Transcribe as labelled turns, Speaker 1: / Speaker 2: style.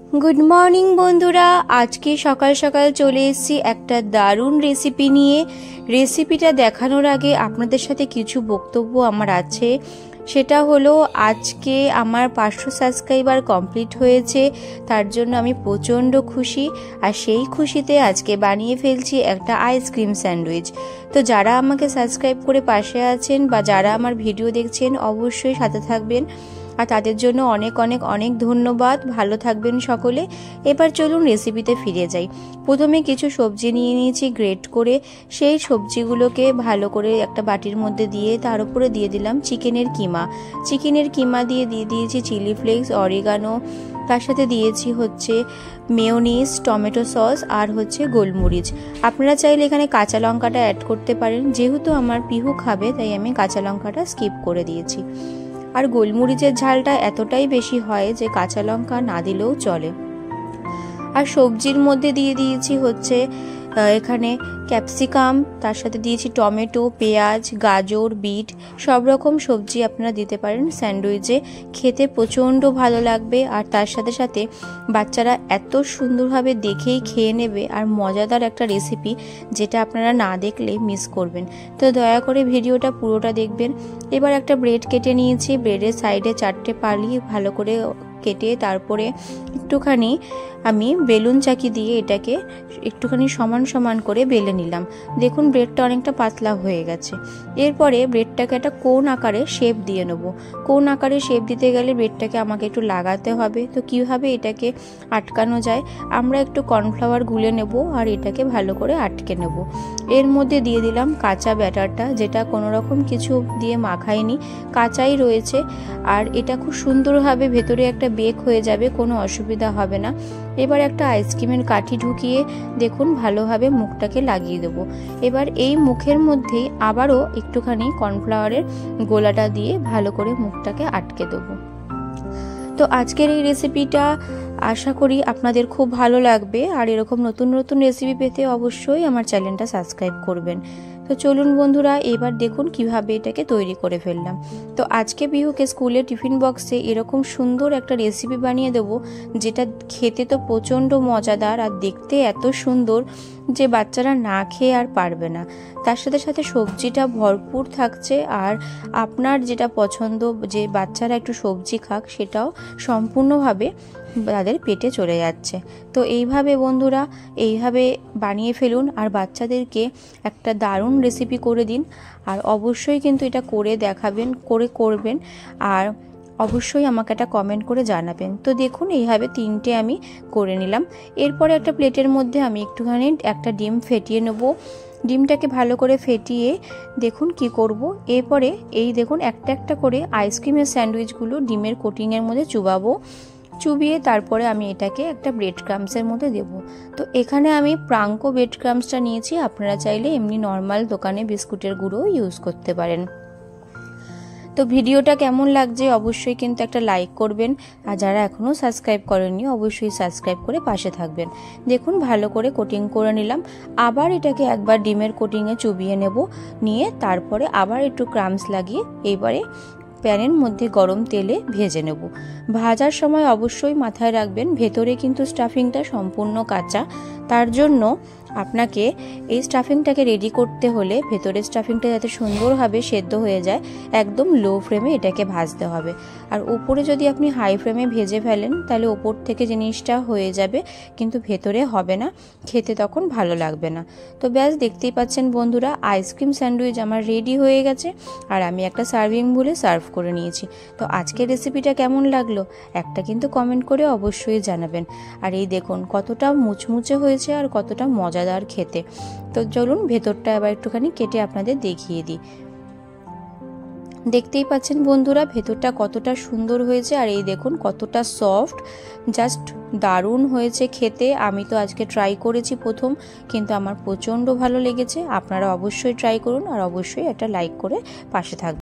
Speaker 1: Good morning बंधुरा आज के सकाल सकाल चले एसेছি একটা দারুণ রেসিপি নিয়ে। রেসিপিটা দেখানোর আগে আপনাদের সাথে কিছু বক্তব্য আমার আছে। সেটা হলো আজকে আমার 500 সাবস্ক্রাইবার কমপ্লিট হয়েছে, তার জন্য আমি প্রচণ্ড খুশি। আর সেই খুশিতে আজকে বানিয়ে ফেলছি একটা আইসক্রিম স্যান্ডউইচ। তো যারা আমাকে সাবস্ক্রাইব করে পাশে আছেন বা যারা আমার ভিডিও দেখছেন অবশ্যই সাথে থাকবেন, আর তাদের জন্য অনেক অনেক অনেক ধন্যবাদ। ভালো থাকবেন সকলে। এবার চলুন রেসিপিতে ফিরে যাই। প্রথমে কিছু সবজি নিয়ে নিয়েছি গ্রেট করে। সেই সবজিগুলোকে ভালো করে একটা বাটির মধ্যে দিয়ে তার উপরে দিয়ে দিলাম চিকেনের কিমা দিয়ে দিয়েছি চিলি ফ্লেক্স, অরিগানো, তার সাথে দিয়েছি হচ্ছে মেয়োনিজ, টমেটো সস আর হচ্ছে গোলমরিচ। আপনারা চাইলে এখানে কাঁচা লঙ্কাটা অ্যাড করতে পারেন, যেহেতু আমার পিহু খাবে তাই আমি কাঁচা লঙ্কাটা স্কিপ করে দিয়েছি। আর গোলমরিচের ঝালটা এতটাই বেশি হয় যে কাঁচা লঙ্কা না দিলেও চলে। আর সবজির মধ্যে দিয়ে দিয়েছি হচ্ছে এখানে ক্যাপসিকাম, তার সাথে দিয়েছি টমেটো, পেঁয়াজ, গাজর, বিট, সব রকম সবজি আপনারা দিতে পারেন স্যান্ডউইচে। খেতে প্রচণ্ড ভালো লাগবে, আর তার সাথে সাথে বাচ্চারা এত সুন্দরভাবে দেখেই খেয়ে নেবে। আর মজাদার একটা রেসিপি যেটা আপনারা না দেখলে মিস করবেন। তো দয়া করে ভিডিওটা পুরোটা দেখবেন। এবার একটা ব্রেড কেটে নিয়েছি, ব্রেডের সাইডে 4টে পালি ভালো করে কেটে তারপরে একটুখানি আমি বেলুন চাকি দিয়ে এটাকে একটুখানি সমান সমান করে বেলে নিলাম। দেখুন ব্রেডটা অনেকটা পাতলা হয়ে গেছে। এরপরে ব্রেডটাকে একটা কোন আকারে শেপ দিয়ে নেব। কোন আকারে শেপ দিতে গেলে ব্রেডটাকে আমাকে একটু লাগাতে হবে। তো কিভাবে এটাকে আটকানো যায়, আমরা একটু কর্নফ্লাওয়ার গুলে নেব আর এটাকে ভালো করে আটকে নেব। এর মধ্যে দিয়ে দিলাম কাঁচা ব্যাটারটা, যেটা কোনো রকম কিছু দিয়ে মাখাইনি, কাঁচাই রয়েছে। আর এটা খুব সুন্দরভাবে ভেতরে একটা বেক হয়ে যাবে, কোনো অসুবিধা হবে না। এবার একটা আইসক্রিমের কাঠি ঢুকিয়ে দেখুন ভালোভাবে মুখটাকে লাগিয়ে দেবো। এবার এই মুখের মধ্যেই আবারও একটুখানি কর্নফ্লাওয়ারের গোলাটা দিয়ে ভালো করে মুখটাকে আটকে দেবো। তো আজকের এই রেসিপিটা আশা করি আপনাদের খুব ভালো লাগবে। আর এরকম নতুন নতুন রেসিপি পেতে অবশ্যই আমার চ্যানেলটা সাবস্ক্রাইব করবেন। তো চলুন বন্ধুরা, এবার দেখুন কিভাবে এটাকে তৈরি করে ফেললাম। তো আজকে পিহুকে স্কুলে টিফিন বক্সে এরকম সুন্দর একটা রেসিপি বানিয়ে দেবো, যেটা খেতে তো প্রচণ্ড মজাদার আর দেখতে এত সুন্দর যে বাচ্চারা না খেয়ে আর পারবে না। তার সাথে সাথে সবজিটা ভরপুর থাকছে, আর আপনার যেটা পছন্দ যে বাচ্চারা একটু সবজি খাক, সেটাও সম্পূর্ণভাবে তাদের পেটে চলে যাচ্ছে। তো এইভাবে বন্ধুরা এইভাবে বানিয়ে ফেলুন আর বাচ্চাদেরকে একটা দারুণ রেসিপি করে দিন। আর অবশ্যই কিন্তু এটা করে দেখাবেন, করবেন, আর অবশ্যই আমাকে একটা কমেন্ট করে জানাবেন। তো দেখুন এইভাবে 3টে আমি করে নিলাম। এরপরে একটা প্লেটের মধ্যে আমি একটুখানি একটা ডিম ফেটিয়ে নেব। ডিমটাকে ভালো করে ফেটিয়ে দেখুন কি করব, এরপরে এই দেখুন একটা একটা করে আইসক্রিমের স্যান্ডউইচগুলো ডিমের কোটিংয়ের মধ্যে চুবিয়ে তারপরে আমি এটাকে একটা ব্রেড ক্রাম্বসের মধ্যে দেব। তো এখানে আমি প্রাঙ্কো ব্রেড ক্রাম্বসটা নিয়েছি, আপনারা চাইলে এমনি নর্মাল দোকানে বিস্কুটের গুঁড়ো ইউজ করতে পারেন। তো ভিডিওটা কেমন লাগছে অবশ্যই কিন্তু একটা লাইক করবেন, আর যারা এখনও সাবস্ক্রাইব করেননি অবশ্যই সাবস্ক্রাইব করে পাশে থাকবেন। দেখুন ভালো করে কোটিং করে নিলাম। আবার এটাকে একবার ডিমের কোটিংয়ে চুবিয়ে নেব, নিয়ে তারপরে আবার একটু ক্রাম্বস লাগিয়ে এবারে প্যানের মধ্যে গরম তেলে ভেজে নেব। ভাজার সময় অবশ্যই মাথায় রাখবেন ভেতরে কিন্তু স্টাফিংটা সম্পূর্ণ কাঁচা। তার জন্য আপনাকে এই স্টাফিংটাকে রেডি করতে হলে ভেতরের স্টাফিংটা যাতে সুন্দরভাবে সেদ্ধ হয়ে যায়, একদম লো ফ্লেমে এটাকে ভাজতে হবে। আর উপরে যদি আপনি হাই ফ্লেমে ভেজে ফেলেন তাহলে ওপর থেকে জিনিসটা হয়ে যাবে, কিন্তু ভেতরে হবে না, খেতে তখন ভালো লাগবে না। তো ব্যাস দেখতেই পাচ্ছেন বন্ধুরা, আইসক্রিম স্যান্ডউইচ আমার রেডি হয়ে গেছে, আর আমি একটা সার্ভিং বলে সার্ভ করে নিয়েছি। তো আজকের রেসিপিটা কেমন লাগলো একটা কিন্তু কমেন্ট করে অবশ্যই জানাবেন। আর এই দেখুন কতটা মুচমুচে হয়েছে আর কতটা মজাদার খেতে। তো চলুন ভেতরটা এবার একটুখানি কেটে আপনাদের দেখিয়ে দিই। দেখতেই পাচ্ছেন বন্ধুরা ভেতরটা কতটা সুন্দর হয়েছে, আর এই দেখুন কতটা সফট, জাস্ট দারুণ হয়েছে খেতে। আমি তো আজকে ট্রাই করেছি প্রথম, কিন্তু আমার প্রচণ্ড ভালো লেগেছে। আপনারা অবশ্যই ট্রাই করুন, আর অবশ্যই একটা লাইক করে পাশে থাকবেন।